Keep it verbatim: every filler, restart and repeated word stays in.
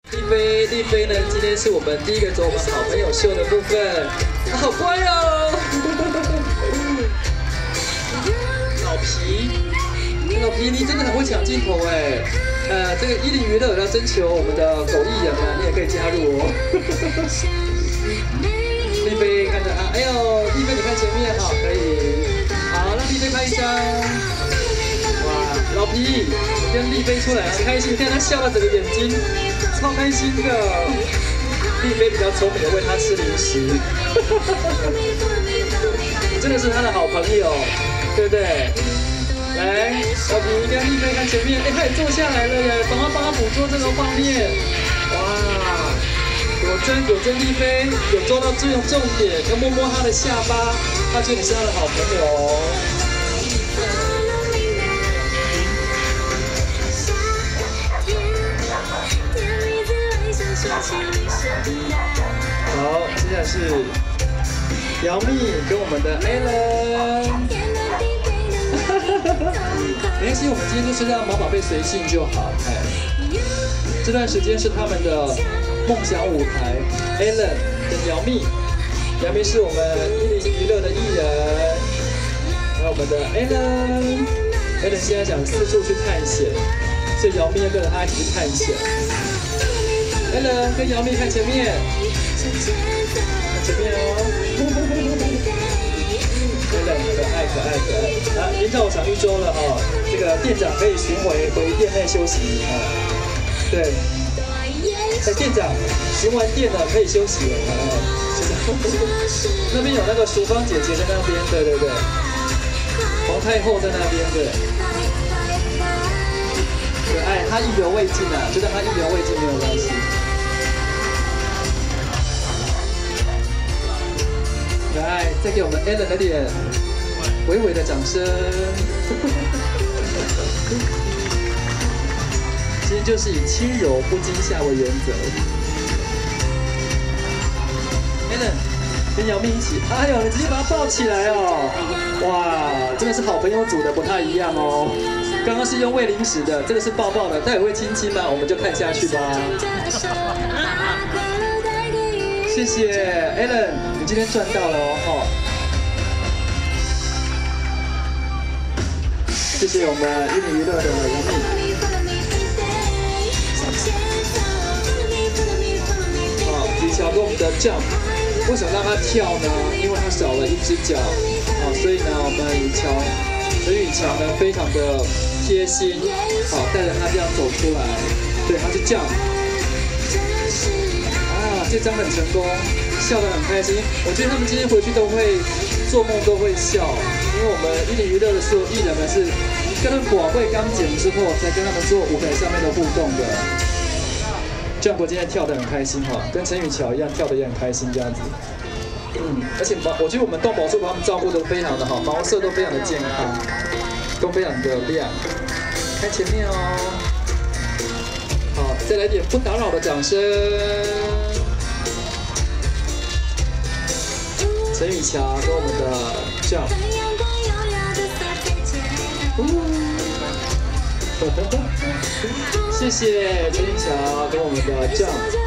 丽菲，丽菲呢？今天是我们第一个走我们好朋友秀的部分，她好乖哦。老皮，老皮，你真的很会抢镜头哎。呃，这个伊林娱乐要征求我们的狗艺人啊，你也可以加入哦。丽菲看着啊，哎呦，丽菲你看前面好，可以。好，让丽菲拍一张。哇，老皮跟丽菲出来很开心，你看他笑到整个眼睛。 超开心的，丽菲比较聪明的喂他吃零食，真的是他的好朋友，对不对？来，老皮跟丽菲看前面，哎，他也坐下来了耶，赶快帮他捕捉这个画面。哇，果真果真，丽菲有抓到最重点，要摸摸他的下巴，他觉得你是他的好朋友。 好，接下来是姚蜜跟我们的 Alan。没关系，我们今天就是让毛宝贝随性就好。哎，这段时间是他们的梦想舞台 ，Alan 跟姚蜜。姚蜜是我们一零娱乐的艺人，还有我们的 Alan。Alan 现在想四处去探险，所以姚蜜要跟着他一起去探险。 Alan 跟姚蜜看前面，看前面哦。Alan 可爱可爱可爱。啊，营造场一周了哦，这个店长可以巡回回店内休息啊。对，哎，店长巡完店了可以休息了啊。那边有那个淑芳姐姐在那边，对对对。皇太后在那边，对。可爱，她意犹未尽啊，就让她意犹未尽没有关系。 可爱，再给我们 Alan 的点微微的掌声。今天就是以轻柔不惊吓为原则。Alan 跟姚蜜一起，哎呦，你直接把他抱起来哦！哇，真的是好朋友组的，不太一样哦。刚刚是用喂零食的，这个是抱抱的，待会会亲亲吗？我们就看下去吧。谢谢 Alan， 你今天赚到了哦，谢谢我们一零娱乐的杨幂。好，雨乔跟我们的 Jump， 为什么让他跳呢？因为他少了一只脚，好，所以呢，我们雨乔陈雨乔呢非常的贴心，好，带着他这样走出来，对，他是 Jump。 这张很成功，笑得很开心。我觉得他们今天回去都会做梦都会笑，因为我们一零娱乐的所有艺人们是跟他们广会刚剪之后，才跟他们做舞台上面的互动的。Jump今天跳得很开心哈，跟陈雨乔一样跳得也很开心这样子。嗯，而且毛，我觉得我们动保处把他们照顾得非常的好，毛色都非常的健康，都非常的亮。看前面哦。好，再来点不打扰的掌声。 陈雨乔跟我们的 Jump， 谢谢陈雨乔跟我们的 Jump。